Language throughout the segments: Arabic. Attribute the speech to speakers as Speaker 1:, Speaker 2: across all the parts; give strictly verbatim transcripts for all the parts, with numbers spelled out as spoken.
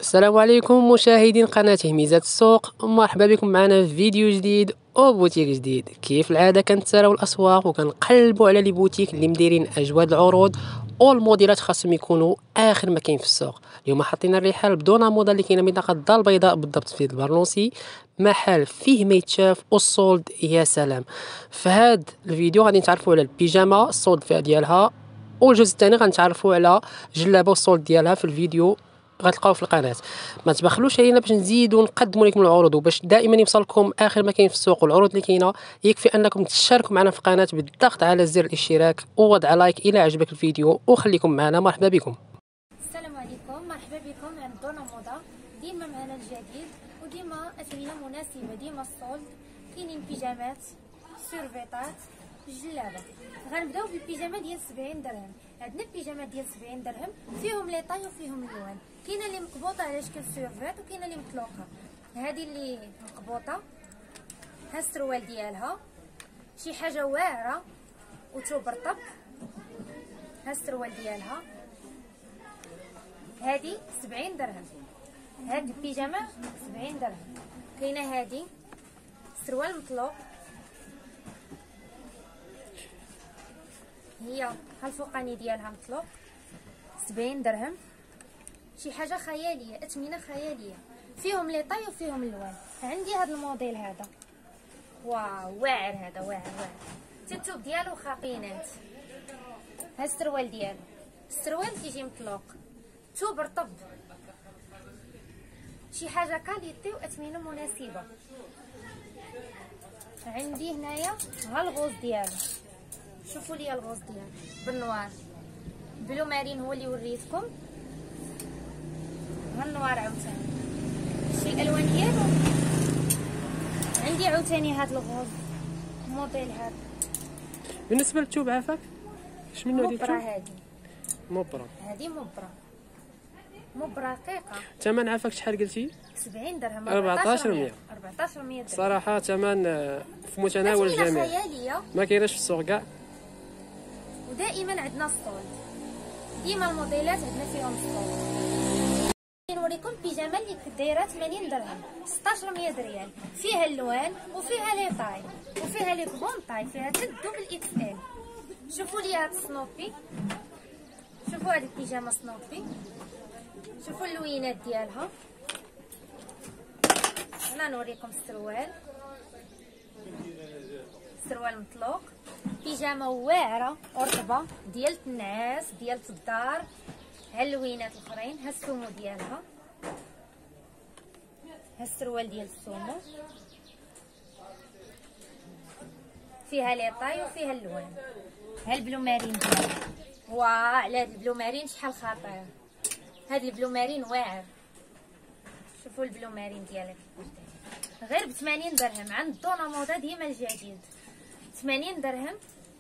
Speaker 1: السلام عليكم مشاهدين قناة ميزات السوق، مرحبا بكم معنا في فيديو جديد او بوتيك جديد. كيف العاده كنتسراو الاسواق وكنقلبوا على لي بوتيك اللي مديرين اجواد العروض والموديلات خاصهم يكونوا اخر ما كاين في السوق. اليوم حطينا الرحال بدونا موضه اللي كاينه منطقه الدار البيضاء بالضبط في البرنوسي، محل فيه ما يتشاف والصولد يا سلام. في هذا الفيديو غادي نتعرفوا على البيجامه الصولد فيها ديالها، والجزء الثاني غنتعرفوا على جلابه والصولد ديالها في الفيديو غتلقاو في القناه. ما تبخلوش علينا باش نزيدوا نقدموا لكم العروض، وباش دائما يوصلكم اخر ما كاين في السوق والعروض اللي كاينه يكفي انكم تشتركوا معنا في القناه بالضغط على زر الاشتراك ووضع لايك الى عجبك الفيديو، وخليكم معنا. مرحبا بكم.
Speaker 2: السلام عليكم، مرحبا بكم عند دونا موضه. ديما معنا الجديد وديما اثمنه مناسبه، ديما الصولد. كاينين بيجامات، سيرفيطات، جلابه. غنبداو بالبيجامه ديال سبعين درهم. عندنا البيجامات ديال سبعين درهم فيهم لي طاي وفيهم اللوان. كاينه اللي مقبوطه على شكل سيرفيط وكاينه اللي مطلوقه. هذه اللي مقبوطه، ها السروال ديالها شي حاجه واعره وتوبرطب. ها السروال ديالها هذه سبعين درهم. هاد البيجامه سبعين درهم. كاينه هذه سروال مطلوق، هي ها الفوقاني ديالها مطلوق، سبعين درهم. شي حاجه خياليه، اثمنه خياليه، فيهم لي طاي وفيهم اللوان. عندي هذا الموديل هذا، واو واعر، هذا واعر واعر، التوب ديالو خاطينات. ها السروال ديالو، السروال تيجي مطلوق، توب رطب، شي حاجه كاليتي واثمنه مناسبه. عندي هنايا ها الغوز ديالو، شوفوا لي الغوز ديالو بالنوار، بلو مارين هو اللي وريتكم. ها النوار عاوتاني، شي الالوان ديالو. عندي عاوتاني هاد الغوز الموديل هذا.
Speaker 1: بالنسبه للثوب عافاك اش منو ديال
Speaker 2: مبرة؟
Speaker 1: الثوب
Speaker 2: هادي
Speaker 1: مبرة،
Speaker 2: هادي مبرة مبرة رقيقة.
Speaker 1: ثمن عافاك شحال قلتي؟
Speaker 2: سبعين درهم.
Speaker 1: أربعطاش ومية.
Speaker 2: أربعطاش ومية درهم.
Speaker 1: صراحه ثمن في متناول الجميع،
Speaker 2: خيالية،
Speaker 1: ما كايناش في السوق كاع.
Speaker 2: ودائما عندنا الصولد، ديما الموديلات عندنا فيهم الصولد. نوريكم بيجامه اللي دايره ثمانين درهم، ستطاش ومية ريال، فيها اللوان وفيها لي طاي وفيها لي كبون طاي، فيها حتى الدوبل اكس ال. شوفوا لي هاد السنوبي، شوفوا هاد البيجامه سنوبي، شوفوا اللوينات ديالها. هنا نوريكم السروال، السروال مطلوق، بيجامه واعره ورطبه ديال النعاس ديال الدار. ها اللوينات الاخرين، ها السومو ديالها، ها السروال ديال السومو، فيها لي طاي وفيها اللوان. ها البلو مارين ديالها، واه على هاد البلو مارين شحال خطير، هاد البلو مارين واعر. شوفوا البلو مارين ديالها غير ب ثمانين درهم. عند دونا موضه ديما الجديد، ثمانين درهم.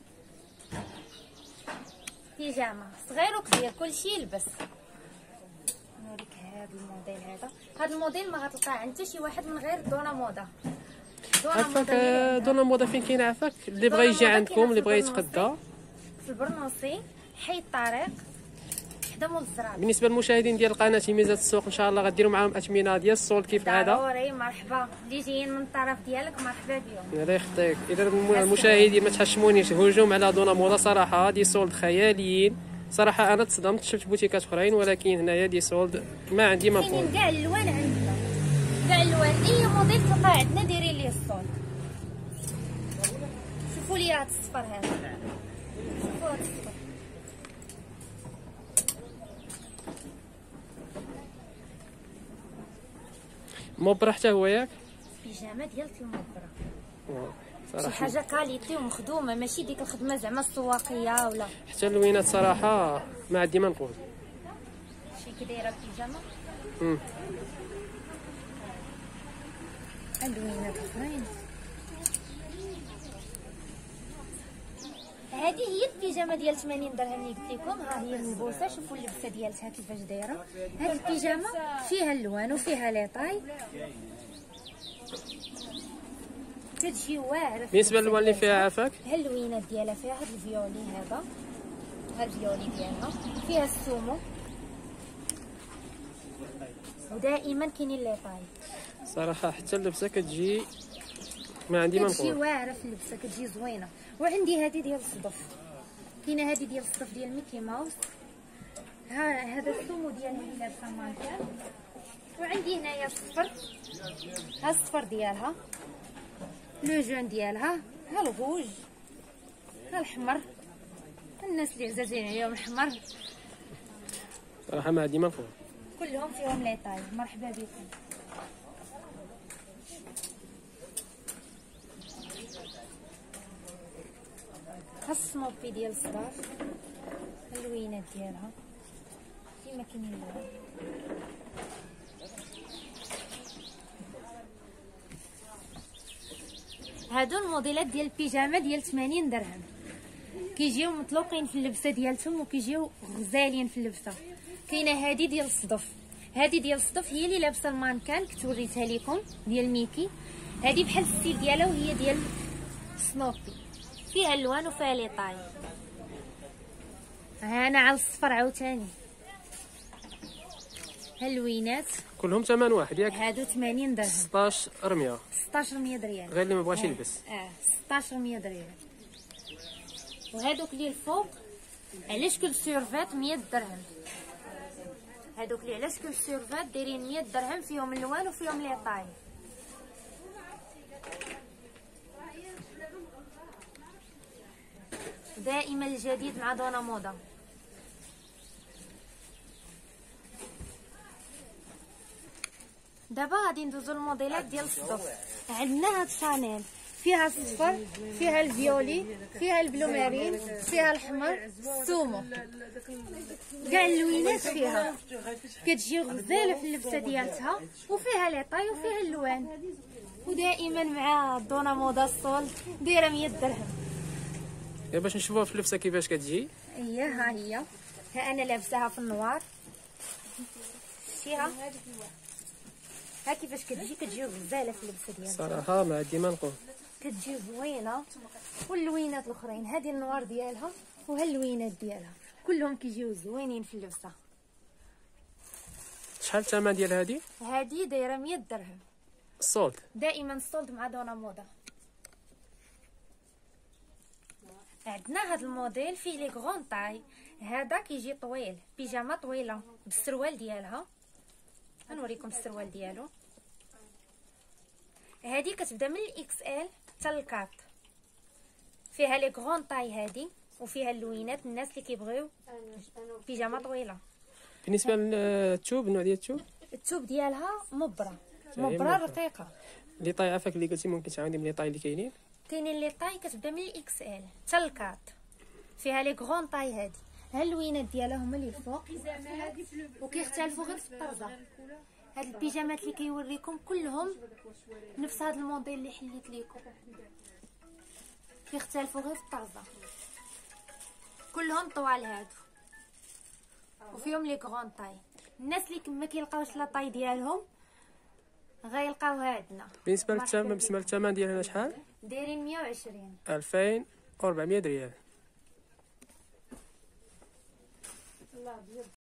Speaker 2: بيجامه صغير وكبير كلشي يلبس. نوريك هذا الموديل هذا، هذا الموديل ما غتلقاه عند حتى شي واحد من غير دونا موضه.
Speaker 1: عافاك دونا موضه فين كاين عافاك؟ اللي بغى يجي عندكم، اللي بغى يتقدى
Speaker 2: في البرنوسي، حي الطريق حدا مول الزرابي.
Speaker 1: بالنسبه للمشاهدين ديال قناه ميزات السوق ان شاء الله غديروا معاهم اثمنه ديال الصول كيف العاده.
Speaker 2: ضروري، مرحبا. اللي جايين من الطرف ديالك مرحبا بهم.
Speaker 1: الله يخطيك. اذا المشاهدين ما تحشمونيش، هجوم على دونا موضه، صراحه دي سولد خياليين. صراحه انا تصدمت، شفت بوتيكات اخرين ولكن هنايا دي سولد ما عندي ما نقول.
Speaker 2: كاينين كاع الالوان عندنا، كاع الالوان، اي موديل تلقاه عندنا دايرين ليه الصولد. شوفوا لي هاد الصفر هذا، شوفوا هاد الصفر،
Speaker 1: مبرة حتى هو ياك؟
Speaker 2: بيجامه ديال المبرة،
Speaker 1: صراحه
Speaker 2: شي حاجه كاليتي ومخدومه، ماشي ديك الخدمه زعما السواقيه ولا.
Speaker 1: حتى اللوينات صراحه ما عندي ما نقول.
Speaker 2: شي كي دايره البيجامه،
Speaker 1: امم
Speaker 2: اللوينات الاخرين. هذه هي البيجامه ديال ثمانين درهم اللي قلت لكم. ها هي الملبوسه، شوفوا اللبسه ديالتها كيفاش دايره. هذه البيجامه فيها اللوان وفيها لي طاي، كتجي واعره.
Speaker 1: بالنسبه للوان اللي فيها عافاك،
Speaker 2: ها اللوينات ديالها فيها هذا الفيولي، هذا ها الفيولي ديالها، فيها السومو، ودائما كاينين لي طاي.
Speaker 1: صراحه حتى اللبسه كتجي ما عندي ما
Speaker 2: كتجي
Speaker 1: نقول.
Speaker 2: واعره في اللبسه، كتجي زوينه. وعندي هذه ديال الصدف، كاينه هذه ديال الصدف ديال ميكي ماوس. ها هذا السومو ديالها اللي لابسه مانكان. وعندي هنايا الصفر، ها الصفر ديالها، لو جون ديالها، ها الغوج، ها الحمر. الناس اللي عزازين عليهم الحمر
Speaker 1: صراحه ما عندي ما نقول.
Speaker 2: كلهم فيهم لي طاي. مرحبا بكم. ها السنوبي ديال الصداف، اللوينات ديالها كيما كاينين اللون. هادو الموديلات ديال البيجامه ديال ثمانين درهم، كيجيو مطلوقين في اللبسه ديالتهم وكيجيو غزالين في اللبسه. كاينه هادي ديال الصدف، هادي ديال الصدف هي اللي لابسه المانكان كنت وريتها لكم ديال ميكي. هادي بحال الستيل ديالها وهي ديال سنوبي، فيها الوان وفيها لي طاي. ها انا على الصفر عاوتاني. هالوينات
Speaker 1: كلهم ثمن واحد ياك؟
Speaker 2: هادو ثمانين درهم،
Speaker 1: ستاش رميه
Speaker 2: ستاش مية ريال.
Speaker 1: غير اللي ما بغاش
Speaker 2: اه.
Speaker 1: يلبس.
Speaker 2: اه ستاش مية ريال. وهادوك اللي الفوق على شكل سيرفات مية درهم. هادوك اللي على شكل سيرفات دايرين مية درهم، فيهم اللوان وفيهم لي طاي. دائما الجديد مع دونا موضة. دابا غادي ندوزو الموديلات ديال الصدف. عندنا هاد شانيل فيها الصفر، فيها الفيولي، فيها البلو مارين، فيها الحمر، السومو، كاع اللوينات فيها. كتجي غزاله في اللبسه ديالتها وفيها لي طاي وفيها اللوان. ودائما مع دونا موضه الصول دايره مية درهم.
Speaker 1: يا باش نشوفوها في اللبسه كيفاش كتجي.
Speaker 2: اييه ها هي، ها انا لابساها في النوار. شتيها ها كيفاش كتجي، كتجي غزاله في اللبسه ديالها.
Speaker 1: صراحه ما عندي ما نقول.
Speaker 2: كتجي زوينه. واللوينات الاخرين هذه النوار ديالها وها اللوينات ديالها كلهم كيجيو زوينين في اللبسه.
Speaker 1: شحال الثمن ديال هذه؟
Speaker 2: هذه دايره مية درهم.
Speaker 1: الصولد
Speaker 2: دائما الصولد مع دونا موضه. عندنا هذا الموديل فيه لي غون طاي. هذا كيجي طويل، بيجامه طويله بالسروال ديالها. غنوريكم السروال ديالو. هذه كتبدا من الاكس ال حتى للكات، فيها لي غون طاي هذه وفيها اللوينات. الناس اللي كيبغيو بيجامه طويله.
Speaker 1: بالنسبه للثوب، النوع ديال الثوب
Speaker 2: الثوب ديالها مبره مبره
Speaker 1: مبرة.
Speaker 2: رقيقه.
Speaker 1: اللي طاي عفاك اللي قلتي ممكن تعاودي من لي طاي اللي كاينين.
Speaker 2: كاينين لي طاي كتبدا من الاكس ال حتى للكات، فيها لي غون طاي هذه. ها اللوينات ديالها هما اللي الفوق وكيختلفوا غير في الطرزه. هاد البيجامات اللي كيوريكم كلهم نفس هاد الموديل اللي حليت لكم، كيختلفوا غير في الطرزه. كلهم طوال هادو وفيهم لي غون طاي. الناس اللي ما كيلقاوش لا طاي ديالهم غيلقاوها عندنا.
Speaker 1: بالنسبه للثمن، بالنسبه للثمن ديالها شحال؟
Speaker 2: دايرين مية وعشرين.
Speaker 1: ألفين وأربعمية ريال.
Speaker 2: الله ابيض.